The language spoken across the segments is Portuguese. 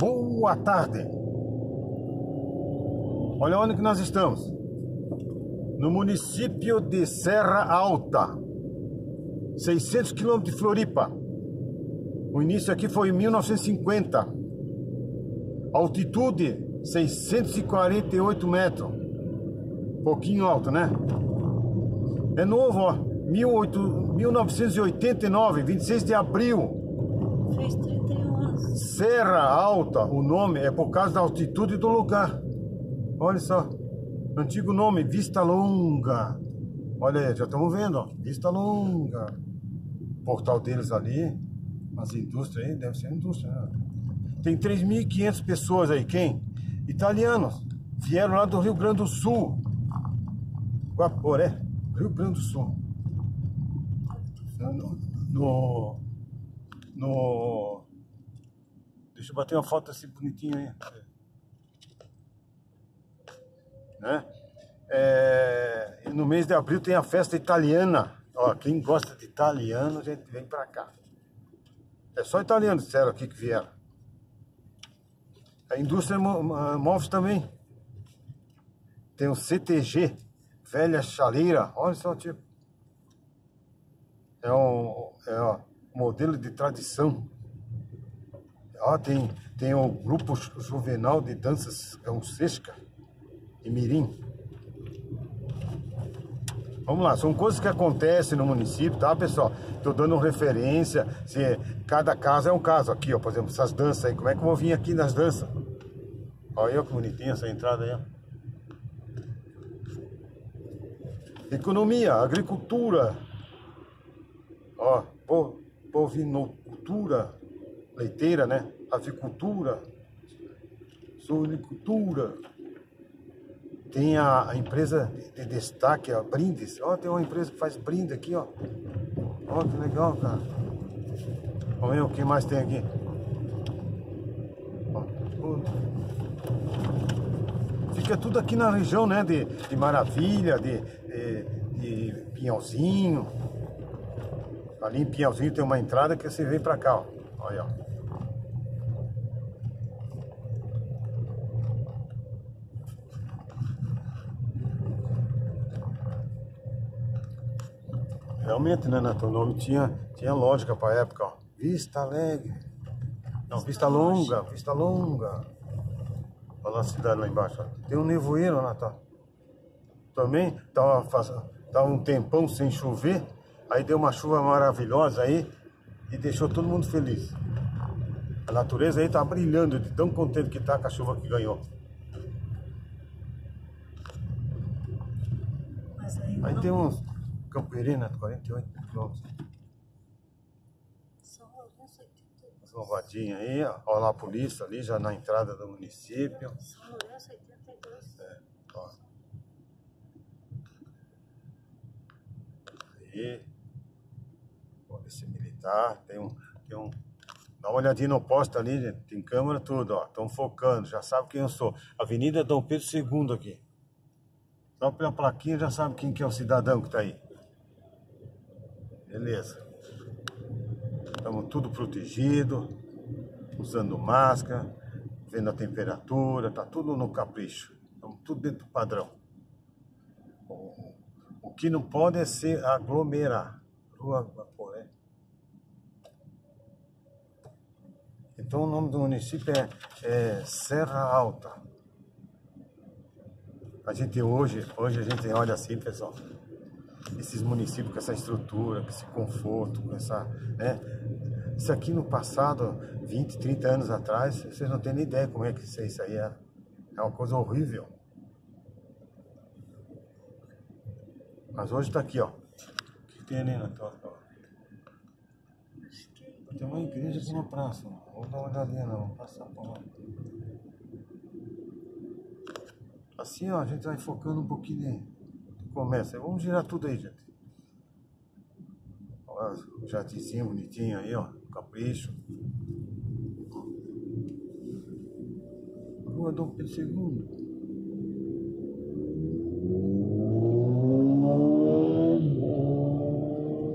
Boa tarde. Olha onde que nós estamos. No município de Serra Alta, 600 quilômetros de Floripa. O início aqui foi em 1950. Altitude 648 metros. Pouquinho alto, né? É novo, ó. 1989, 26 de abril. Fez 31 anos. Serra Alta, o nome é por causa da altitude do lugar. Olha só. Antigo nome, Vista Longa. Olha aí, já estamos vendo, ó. Vista Longa. Portal deles ali. As indústrias aí, deve ser indústria, né? Tem 3.500 pessoas aí, quem? Italianos. Vieram lá do Rio Grande do Sul. Guaporé, Rio Grande do Sul. Deixa eu bater uma foto assim bonitinha aí. Né? No mês de abril tem a festa italiana. Ó, quem gosta de italiano, a gente vem pra cá. É só italianos disseram aqui que vieram. A indústria móveis também. Tem o CTG, Velha Chaleira. Olha só, tipo. É um modelo de tradição. Ó, tem o grupo juvenal de danças Gauchesca e Mirim. Vamos lá, são coisas que acontecem no município, tá, pessoal? Tô dando referência, cada caso é um caso. Aqui, ó, por exemplo, essas danças aí, como é que eu vou vir aqui nas danças? Olha que bonitinha essa entrada aí, ó. Economia, agricultura, ó, bovinocultura, leiteira, né? Avicultura, suinicultura. Tem a empresa de destaque, a Brindes. Ó, tem uma empresa que faz brinde aqui, ó. Ó, que legal, cara. Vamos ver o que mais tem aqui. Ó, fica tudo aqui na região, né? De Maravilha, de Pinhalzinho. Ali em Pinhalzinho tem uma entrada que você vem pra cá, ó. Olha, ó. Realmente, né, Nato? O nome tinha lógica pra época, ó. Vista Alegre. Não, Vista Longa, Vista Longa. Olha a cidade lá embaixo, ó. Tem um nevoeiro, Natal. Também tava um tempão sem chover. Aí deu uma chuva maravilhosa aí e deixou todo mundo feliz. A natureza aí tá brilhando de tão contente que tá com a chuva que ganhou. Mas aí Tem uns Camperina, 48 quilômetros. São Lourenço, 82. Lombadinha aí, ó. Olha lá a polícia ali, já na entrada do município. São Lourenço, 82. Ó. Aí. Polícia militar, tem um. Dá uma olhadinha no posto ali, gente. Tem câmera, tudo, ó. Estão focando, já sabe quem eu sou. Avenida Dom Pedro II aqui. Só pela plaquinha já sabe quem que é o cidadão que tá aí. Beleza. Estamos tudo protegido, usando máscara, vendo a temperatura, tá tudo no capricho. Estamos tudo dentro do padrão. O que não pode é se aglomerar. Rua Guaporé. Então o nome do município é Serra Alta. A gente hoje a gente olha assim, pessoal, esses municípios com essa estrutura, com esse conforto, com essa, né? Isso aqui no passado, 20, 30 anos atrás, vocês não têm nem ideia como é que isso aí é. É uma coisa horrível. Mas hoje tá aqui, ó. O que tem ali na tua? Tem uma igreja aqui na praça. Vamos dar uma olhadinha, não. Vamos passar por lá. Assim, ó, a gente vai focando um pouquinho de comércio. Vamos girar tudo aí, gente. Olha o jardinzinho bonitinho aí, ó. Capricho. Rua Dom Pedro II.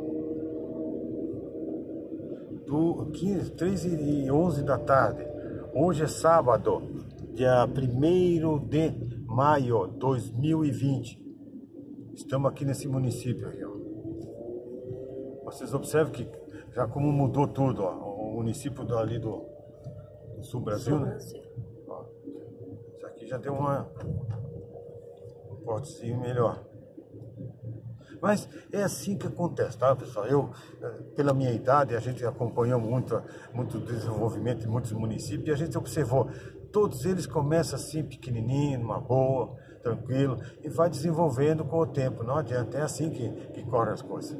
Do 3h11 da tarde. Hoje é sábado, dia 1º de maio de 2020. Estamos aqui nesse município aí, ó. Vocês observam que já como mudou tudo, ó. O município ali do Sul Brasil, né? Ó, isso aqui já deu um portezinho melhor. Mas é assim que acontece, tá, pessoal? Eu, pela minha idade, a gente acompanhou muito desenvolvimento em muitos municípios e a gente observou, todos eles começam assim, pequenininho, numa boa, tranquilo, e vai desenvolvendo com o tempo, não adianta, é assim que correm as coisas.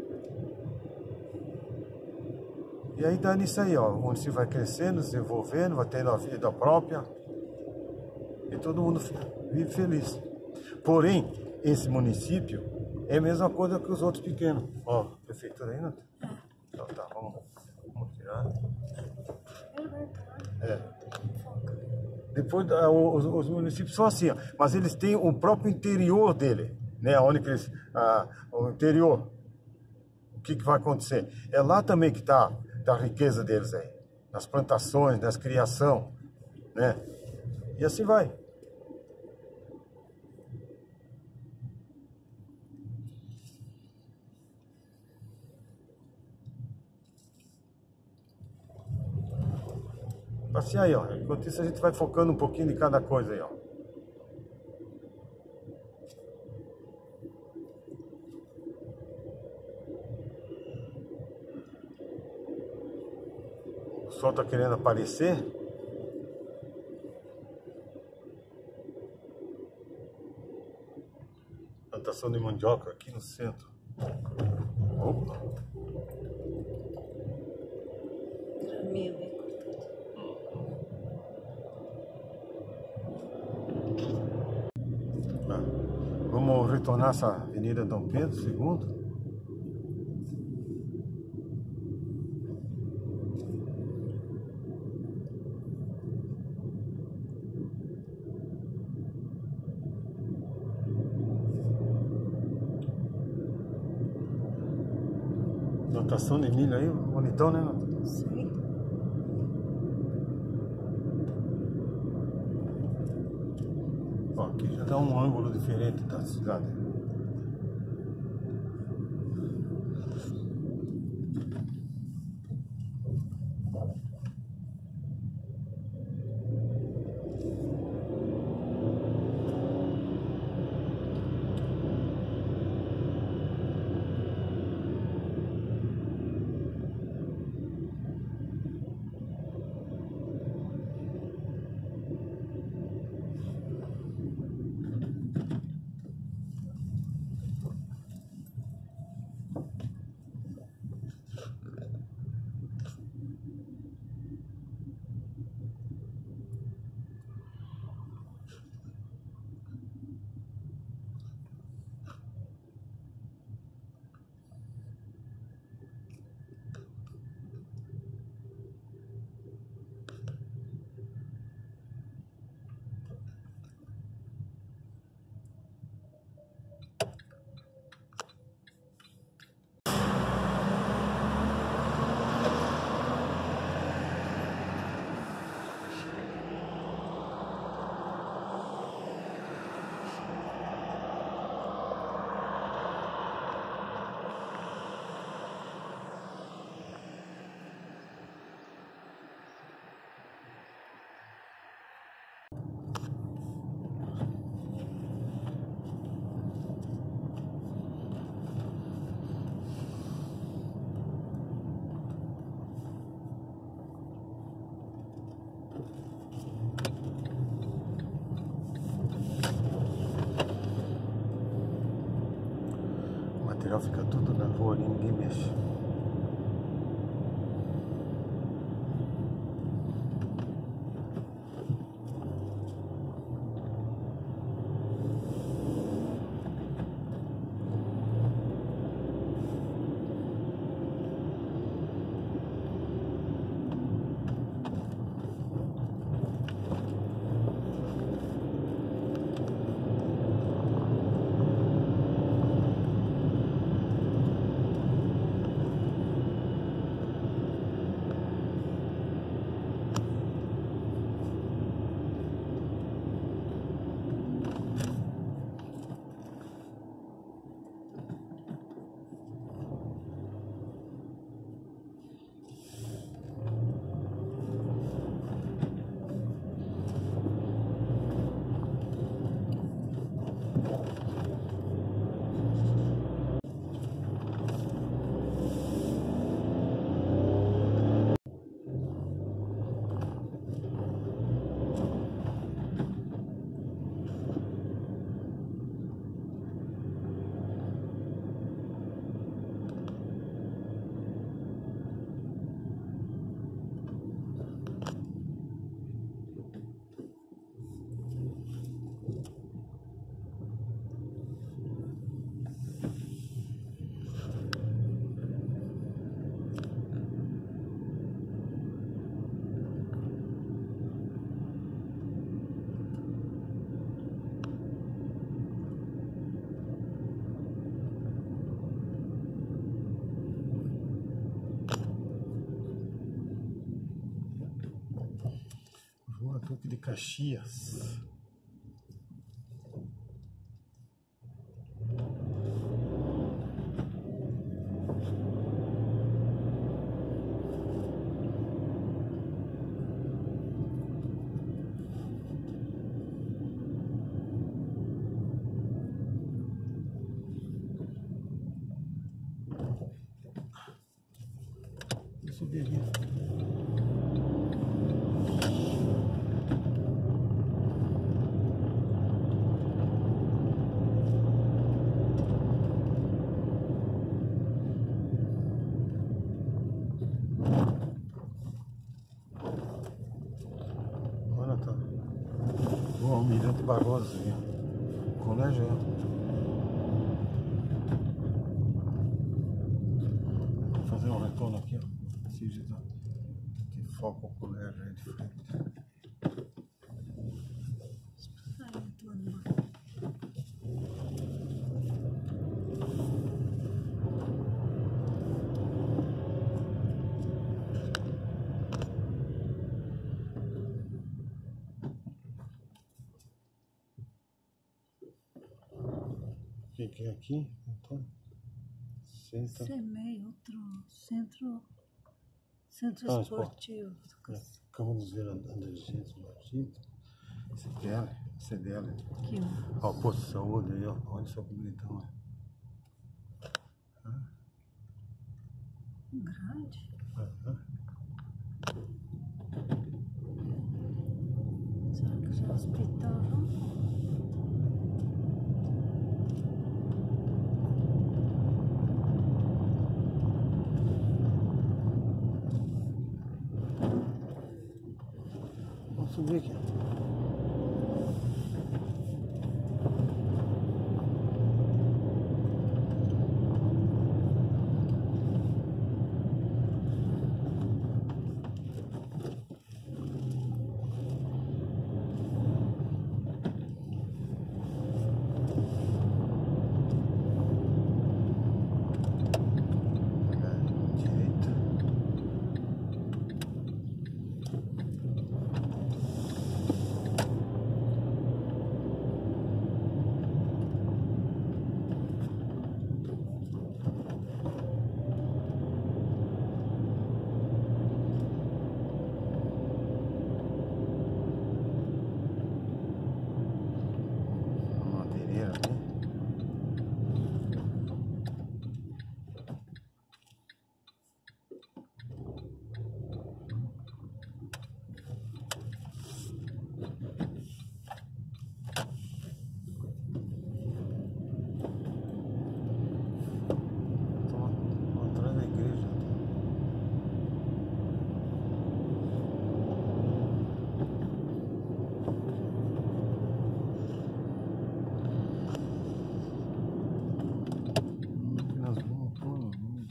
E aí dá nisso aí, ó, o município vai crescendo, desenvolvendo, vai tendo a vida própria, e todo mundo vive feliz. Porém, esse município é a mesma coisa que os outros pequenos. Ó, prefeitura aí, não? Então tá, vamos tirar. É. Depois, os municípios são assim, ó, mas eles têm o próprio interior dele, né? Onde que eles, o interior, o que vai acontecer? É lá também que tá a riqueza deles aí, nas plantações, nas criação, né? E assim vai. Assim aí, ó. Enquanto isso a gente vai focando um pouquinho de cada coisa aí, ó. O sol tá querendo aparecer. Plantação de mandioca aqui no centro. Opa. Vamos retornar essa Avenida Dom Pedro II. Plantação de milho aí, bonitão, né? Sim. Ó, aqui já dá um ângulo diferente da cidade. O material fica tudo na rua ali, ninguém mexe. Rua Duque de Caxias. Vou subir aqui. Olha, tá. O Almirante Barroso aqui. Colégio. Vou fazer um retorno aqui, ó. Assim, de foco o colégio aí de frente. Ai, Antônio. O que é aqui? Antônio? Centro. CEMEI, outro centro Ah, esportivo. Câmara dos Vereadores, CDL. Aqui, ó. Ó, o posto de saúde aí, ó. Olha só que bonitão, ó. Grande. Será que já é hospital? Vamos subir aqui. Direita. Madeireira ali. Tô atrás da igreja. Nós vamos pôr.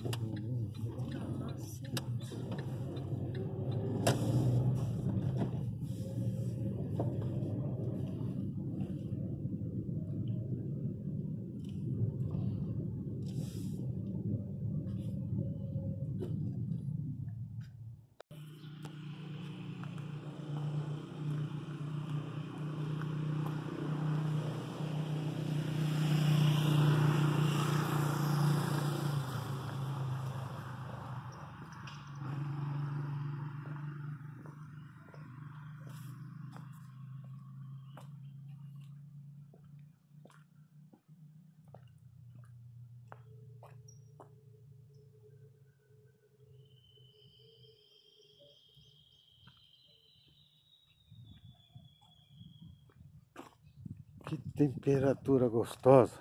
Que temperatura gostosa.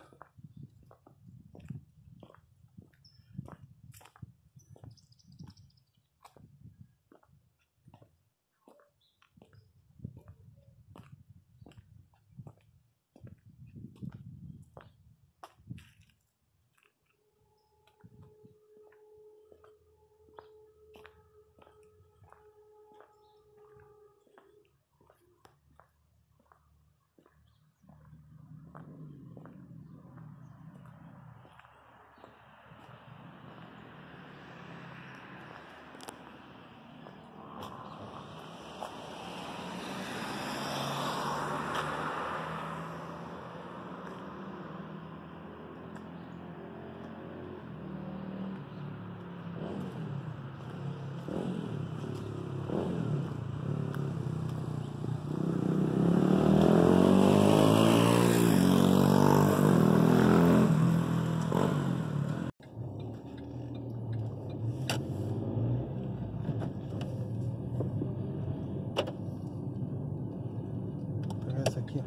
aqui.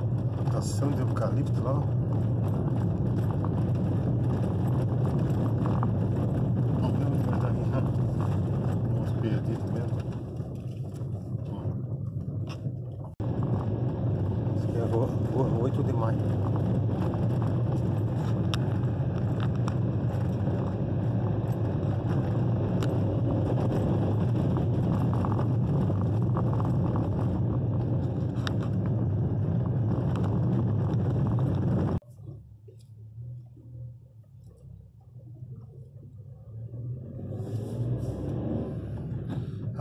plantação de eucalipto lá.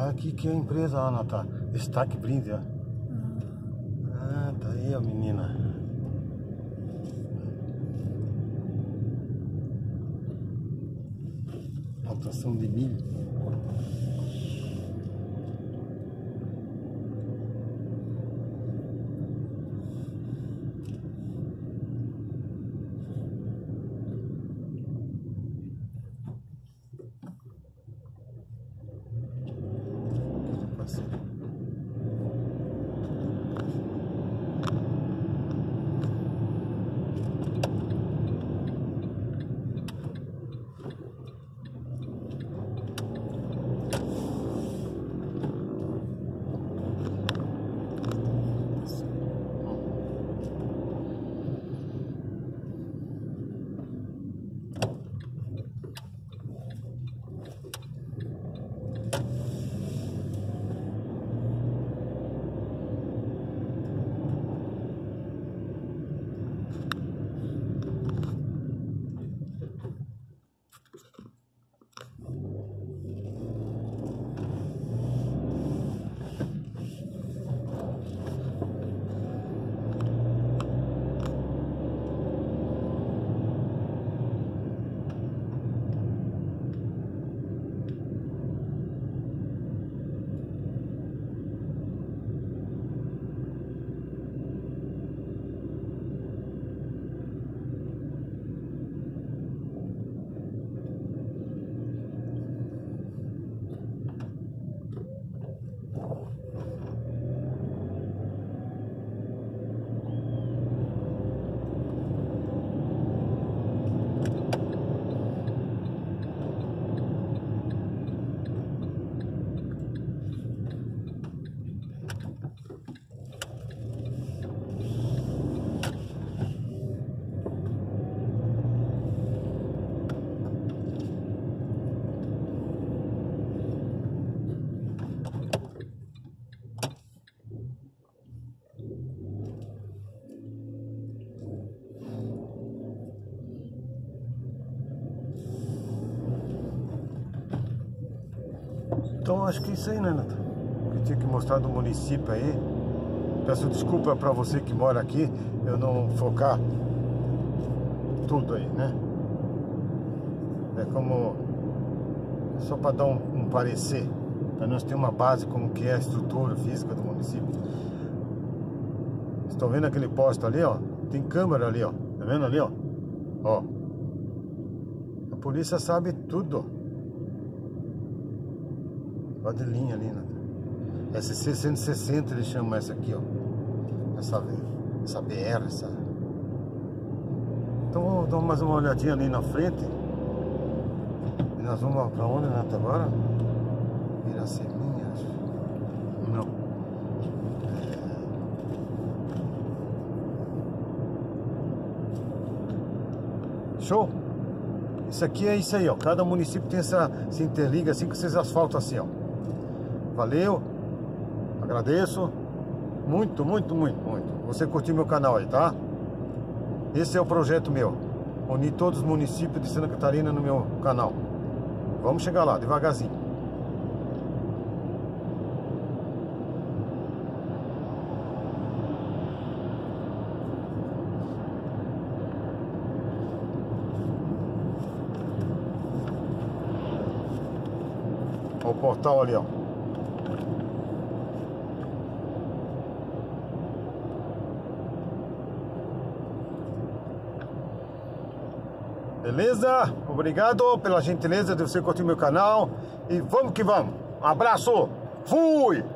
Aqui que é a empresa, ó, não, tá? Destaque Brinde, ó. Ah, tá aí, ó, menina. Plantação de milho. Então acho que é isso aí, né, Nath? Eu tinha que mostrar do município aí. Peço desculpa pra você que mora aqui, eu não focar tudo aí, né? É como só para dar um parecer, para nós ter uma base como que é a estrutura física do município. Estão vendo aquele posto ali, ó? Tem câmera ali, ó. Tá vendo ali, ó? Ó. A polícia sabe tudo. Olha de linha ali, né? SC 160 eles chamam essa aqui, ó. Essa BR, essa. Então vamos dar mais uma olhadinha ali na frente. E nós vamos pra onde, né? Até agora? Iraceminha, acho. Não. Show? Isso aqui é isso aí, ó. Cada município tem essa, se interliga assim com esses asfaltos assim, ó. Valeu, agradeço, muito. Você curtiu meu canal aí, tá? Esse é o projeto meu, unir todos os municípios de Santa Catarina no meu canal. Vamos chegar lá, devagarzinho. Olha o portal ali, ó. Beleza? Obrigado pela gentileza de você curtir meu canal. E vamos que vamos. Um abraço. Fui!